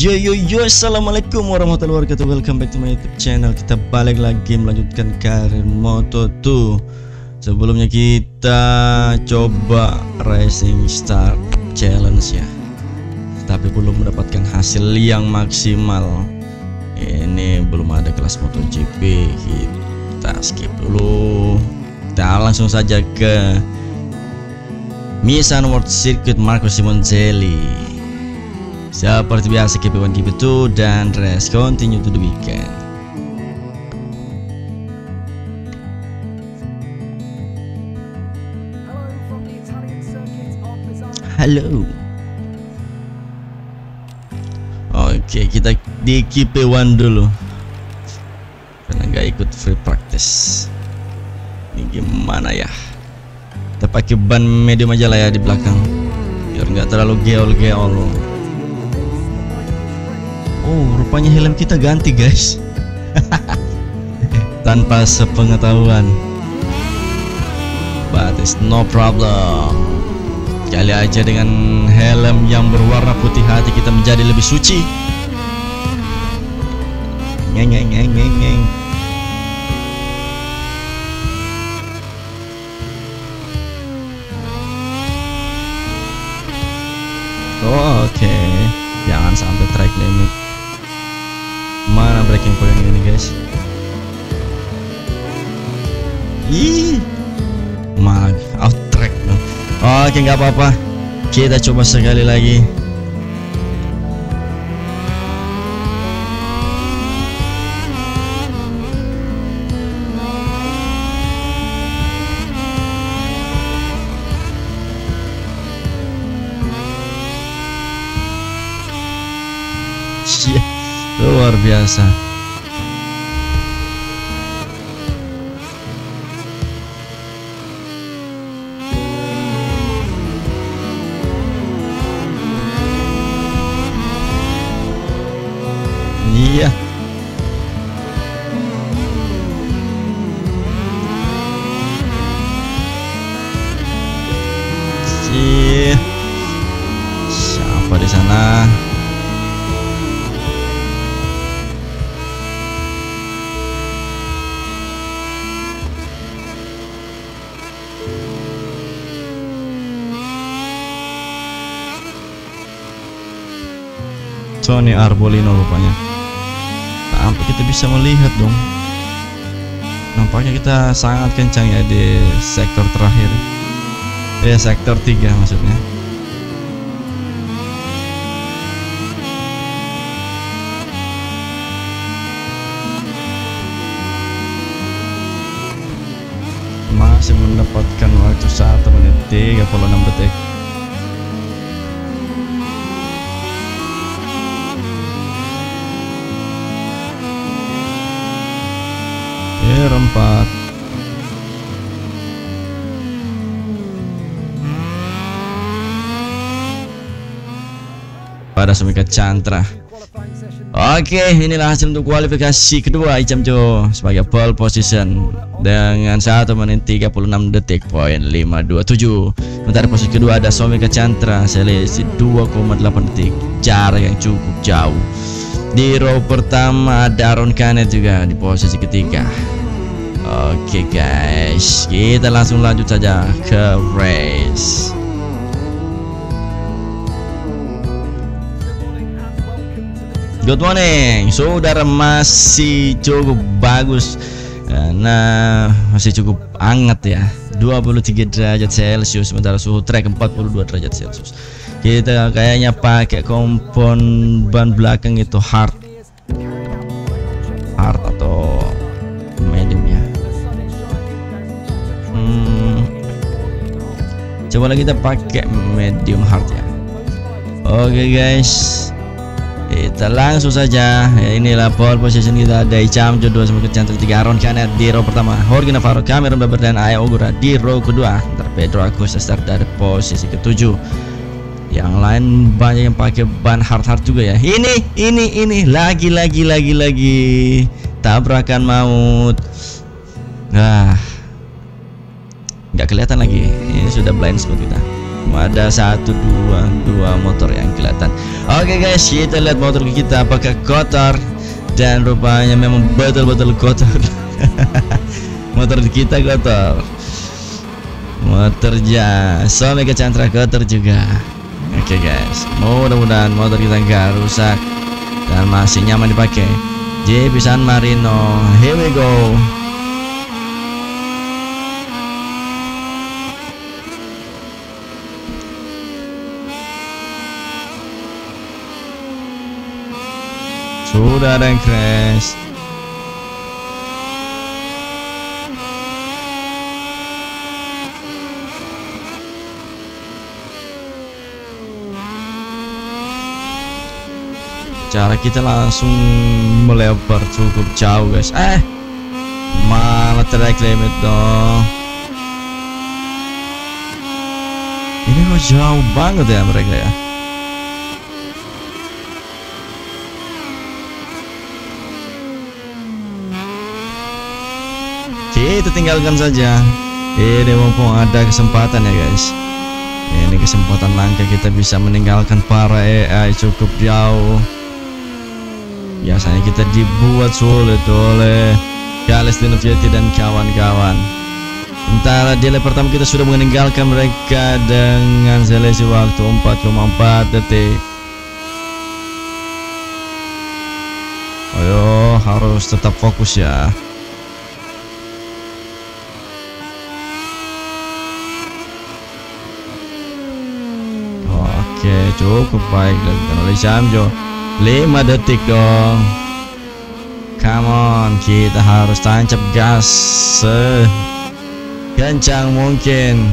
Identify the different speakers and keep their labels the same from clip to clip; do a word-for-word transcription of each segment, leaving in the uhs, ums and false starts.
Speaker 1: Yo yo yo, assalamualaikum warahmatullahi wabarakatuh. Welcome back to my YouTube channel. Kita balik lagi melanjutkan karir Moto dua. Sebelumnya kita coba Racing Star Challenge ya, tapi belum mendapatkan hasil yang maksimal. Ini belum ada kelas MotoGP, kita skip dulu. Kita langsung saja ke Misano World Circuit Marco Simoncelli. Seperti biasa, keep it one, keep it two, dan race continue to the weekend. Halo. Oke, kita di keep it one dulu karena nggak ikut free practice. Ini gimana ya? Kita pakai ban medium aja lah ya di belakang, biar nggak terlalu geol-geol. Oh, rupanya helm kita ganti guys. Tanpa sepengetahuan. But it's no problem. Kali aja dengan helm yang berwarna putih hati kita menjadi lebih suci. Ngeng ngeng ngeng ngeng ngeng. Oh, oke, okay. Jangan sampai track limit. Mana braking point ini guys? Ih, mag out track dong. Oke, nggak apa-apa. Kita coba sekali lagi. Shit. Luar biasa. Iya. Si siapa di sana? Tony Arbolino rupanya. Sampai kita bisa melihat dong. Nampaknya kita sangat kencang ya di sektor terakhir. Ya, sektor tiga maksudnya. Masih mendapatkan waktu satu menit tiga puluh enam detik. Empat. Pada Sumika Chantra. Oke, inilah hasil untuk kualifikasi kedua Icamjo sebagai pole position dengan satu menit tiga puluh enam detik poin lima dua tujuh. Sementara posisi kedua ada Sumika Chantra selisih dua koma delapan detik, jarak yang cukup jauh. Di row pertama ada Aaron Canet juga di posisi ketiga. Oke guys, kita langsung lanjut saja ke race. Good morning, saudara. Masih cukup bagus karena masih cukup hangat ya, dua puluh tiga derajat Celcius, sementara suhu trek empat puluh dua derajat Celcius. Kita kayaknya pakai kompon ban belakang itu hard hard atau medium ya. Hmm, coba lagi kita pakai medium hard ya. Oke guys, kita langsung saja. Ya, inilah pole position kita. Ada Icamjo dua Sumika Chantra tiga, Aaron Canet di row pertama, Jorge Navarro, Cameron Barber dan Aya Ogura di row kedua. Ntar Pedro Acosta start dari posisi ketujuh. Yang lain banyak yang pakai ban hard hard juga ya. Ini ini ini lagi lagi lagi lagi tabrakan maut. Nah, nggak kelihatan lagi. Ini sudah blind spot kita. cuma ada satu dua dua motor yang kelihatan. Oke guys, kita lihat motor kita apakah kotor, dan rupanya memang betul-betul kotor. Motor kita kotor, motornya so Mega Chandra kotor juga. Oke guys, mudah-mudahan motor kita nggak rusak dan masih nyaman dipakai. J P San Marino, here we go. Sudah ada yang crash. Cara kita langsung melebar cukup jauh guys. Eh malah track limit dong. Ini kok jauh banget ya mereka ya. Kita tinggalkan saja. Ini mumpung ada kesempatan ya guys. Ini kesempatan langka kita bisa meninggalkan para A I cukup jauh. Biasanya kita dibuat sulit oleh Gales Dinovieti dan kawan-kawan. Sementara di lap pertama kita sudah meninggalkan mereka dengan selisih waktu empat koma empat detik. Ayo, harus tetap fokus ya. Oke, cukup baik dilakukan oleh Samjo. lima detik dong. Come on, kita harus tancap gas sekencang mungkin.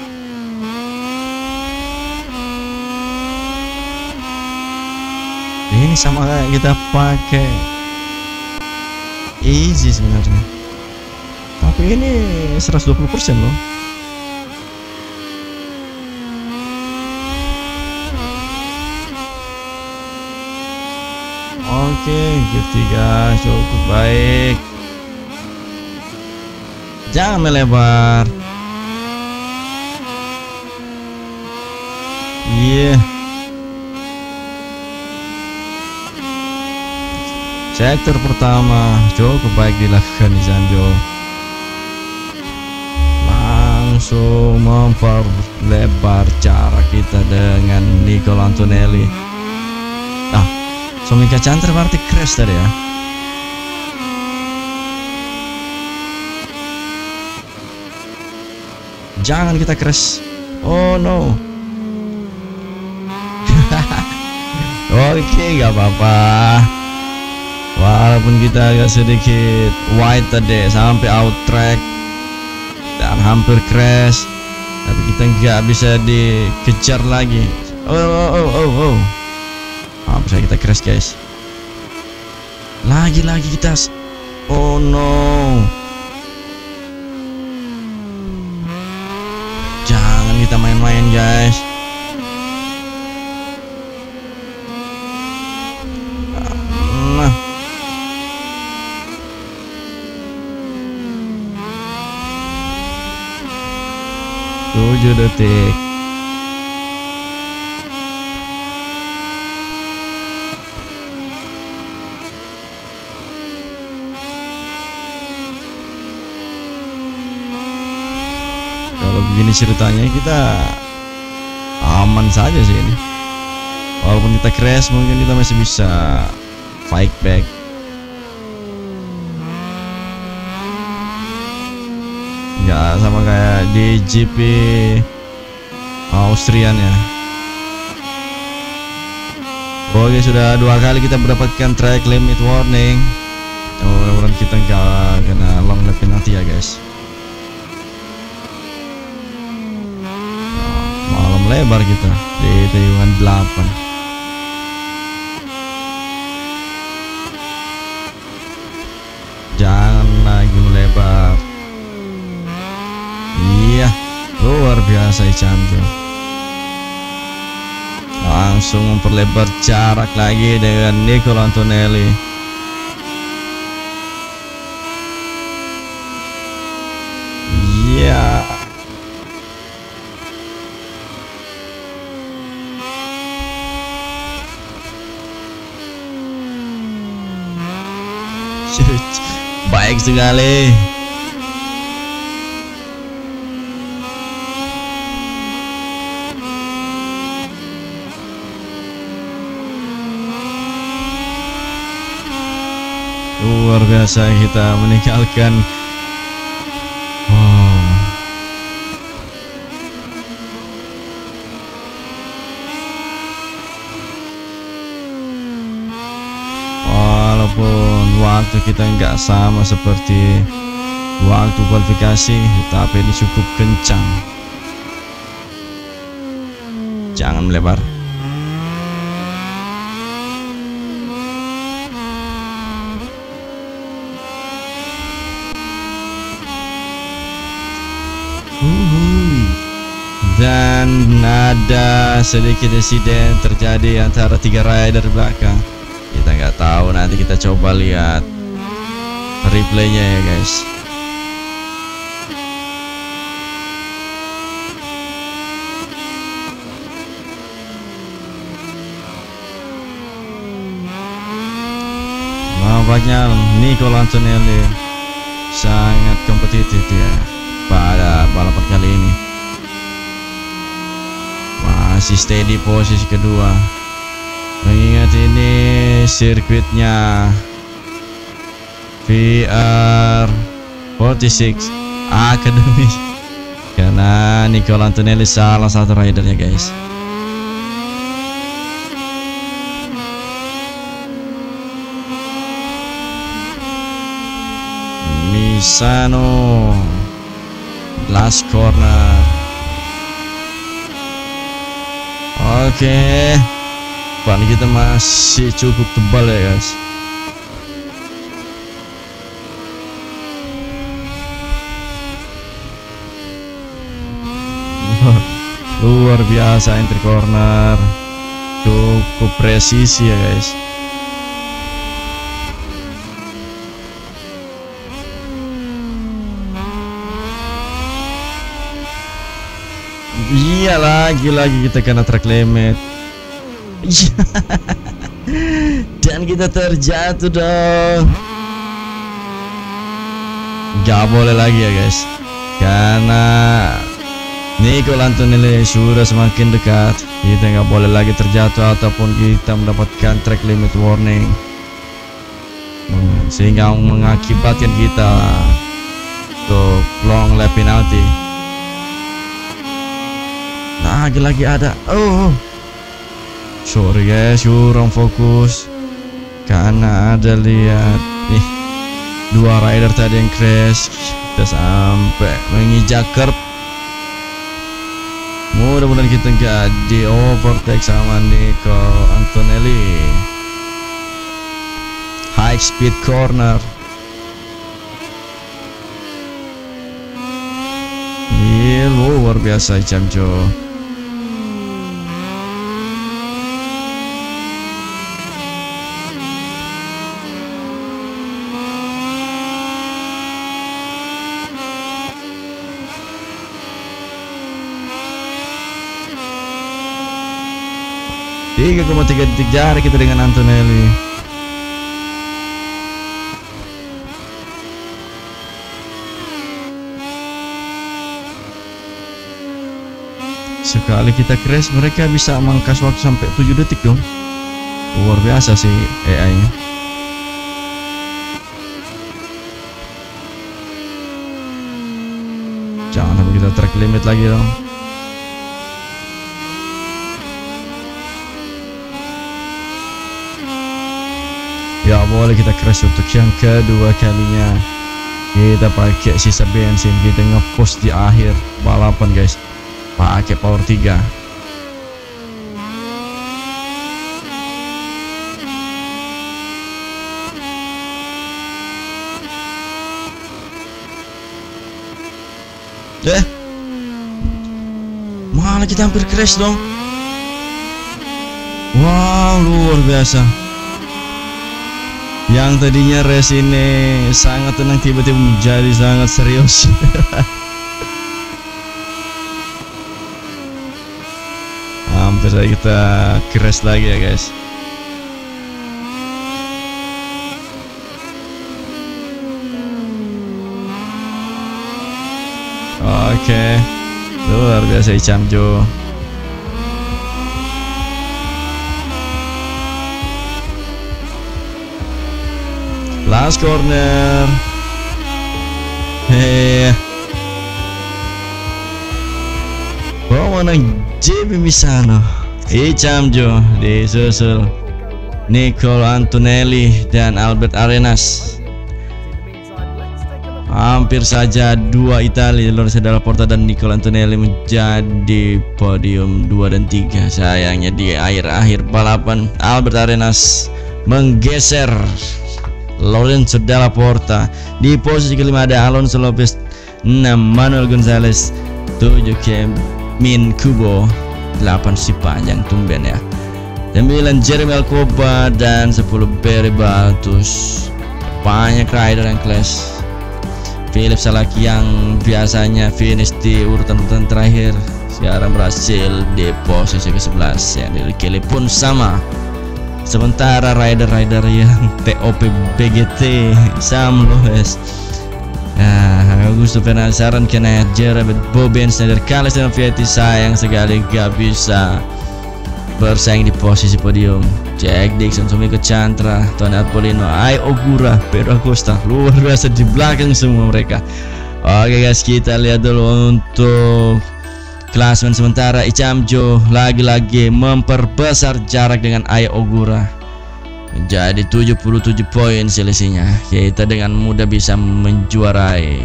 Speaker 1: Ini sama kayak kita pakai easy sebenarnya, tapi ini seratus dua puluh persen loh. Oke, ketiga cukup baik. Jangan melebar. Iya. Yeah. Sektor pertama cukup baik dilakukan di Sanjo. Langsung memperlebar jarak kita dengan Nicola Antonelli. Ah, so Mega Chandra berarti crash tadi ya. Jangan kita crash. Oh no. Oke, gak apa-apa. Walaupun kita agak sedikit wide tadi sampai out track dan hampir crash, tapi kita nggak bisa dikejar lagi. Oh oh oh oh oh. Hampir kita crash guys. Lagi-lagi kita. Oh no. Jangan kita main-main guys. Nah. tujuh detik. Kalau begini ceritanya kita aman saja sih ini. Walaupun kita crash mungkin kita masih bisa fight back. Nggak sama kayak di G P Austrian ya. Oke, sudah dua kali kita mendapatkan track limit warning. Mudah-mudahan kita nggak kena long lap penalty ya guys. Malam lebar kita di tikungan delapan. Jangan lagi melebar. Iya, luar biasa Ichanto. Langsung memperlebar jarak lagi dengan Nicola Antonelli. Iya. Baik sekali. Luar biasa kita meninggalkan. Wow. Walaupun waktu kita nggak sama seperti waktu kualifikasi, tapi ini cukup kencang. Jangan melebar. Dan ada sedikit insiden terjadi antara tiga rider belakang. Kita nggak tahu, nanti kita coba lihat replaynya ya guys. Nampaknya Nicola Antonelli sangat kompetitif ya pada balapan kali ini. Masih steady posisi kedua, mengingat ini sirkuitnya V R empat enam Academy, karena Nicola Antonelli salah satu ridernya guys. Misano last corner. Oke, ban kita masih cukup tebal ya guys. Luar biasa entry corner, cukup presisi ya guys. Iya, lagi-lagi kita kena track limit. Dan kita terjatuh dong. Gak boleh lagi ya guys, karena Nicola Antonelli sudah semakin dekat. Kita nggak boleh lagi terjatuh ataupun kita mendapatkan track limit warning, sehingga mengakibatkan kita untuk long lap penalty. Lagi-lagi ada. Oh, sorry guys, kurang fokus karena ada lihat nih dua rider tadi yang crash. Kita sampai menginjak curb. Mudah-mudahan kita nggak di overtake sama Nico Antonelli. High speed corner. Iya, luar biasa Jamjo. tiga koma tiga detik jarak kita dengan Antonelli. Sekali kita crash, mereka bisa mangkas waktu sampai tujuh detik dong. Luar biasa sih A I-nya. Jangan sampai kita track limit lagi dong. Ya boleh kita crash untuk yang kedua kalinya. Kita pakai sisa bensin, kita ngepost di akhir balapan guys, pakai power tiga. Eh, malah kita hampir crash dong. Wow, luar biasa. Yang tadinya race ini sangat tenang tiba-tiba menjadi sangat serius. Hampir saja kita crash lagi ya guys. Oke, luar biasa Icamjo. Last corner. Hei, pemenang J B Misano Icamjo disusul Nicolo Antonelli dan Albert Arenas. Hampir saja dua Italia, Lorenzo Dalla Porta dan Nicolo Antonelli menjadi podium dua dan tiga. Sayangnya di akhir-akhir balapan Albert Arenas menggeser Lorenzo Dalla Porta. Di posisi kelima ada Alonso Lopez, enam Manuel Gonzalez, tujuh Min Kubo, delapan si panjang tumben ya, sembilan Jeremy Alcoba dan sepuluh Barry Baltus. Banyak rider yang clash. Philip Salaki yang biasanya finish di urutan-urutan terakhir sekarang berhasil di posisi ke sebelas, yang dari Kelly pun sama. Sementara rider-rider yang T O P B G T Sam Loes, nah, Augusto Fernandez, Aaron Canet, Jeremy Boben, Snyder, Carlos Vietti sayang sekali gak bisa bersaing di posisi podium. Jack Dixon, Sumiko Chandra, Tony Arbolino, Ai Ogura, Pedro Acosta, luar biasa di belakang semua mereka. Oke guys, kita lihat dulu untuk klasemen sementara. Icamjo lagi-lagi memperbesar jarak dengan Ai Ogura menjadi tujuh puluh tujuh poin selisihnya. Kita dengan mudah bisa menjuarai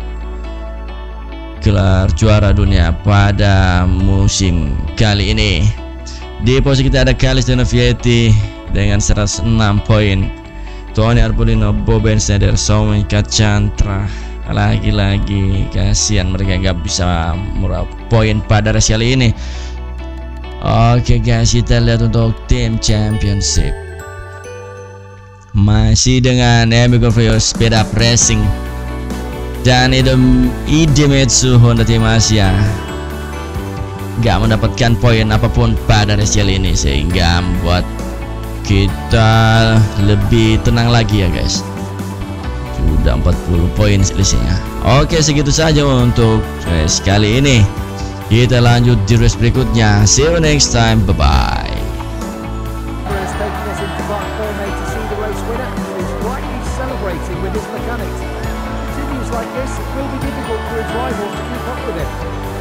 Speaker 1: gelar juara dunia pada musim kali ini. Di posisi kita ada Carlos Vietti dengan seratus enam poin, Tony Arbolino, Boben Snyder, Sumiko Chandra. Lagi-lagi kasihan mereka nggak bisa murah poin pada race kali ini. Oke guys, kita lihat untuk tim championship masih dengan Amigo Frio Speed Up Racing dan Idemitsu Honda Team Asia. Gak mendapatkan poin apapun pada race kali ini, sehingga membuat kita lebih tenang lagi ya guys. Sudah empat puluh poin selisihnya. Oke, segitu saja untuk race kali ini. Kita lanjut di race berikutnya. See you next time, bye bye.
Speaker 2: Like this, it will be difficult for his rivals to keep up with him.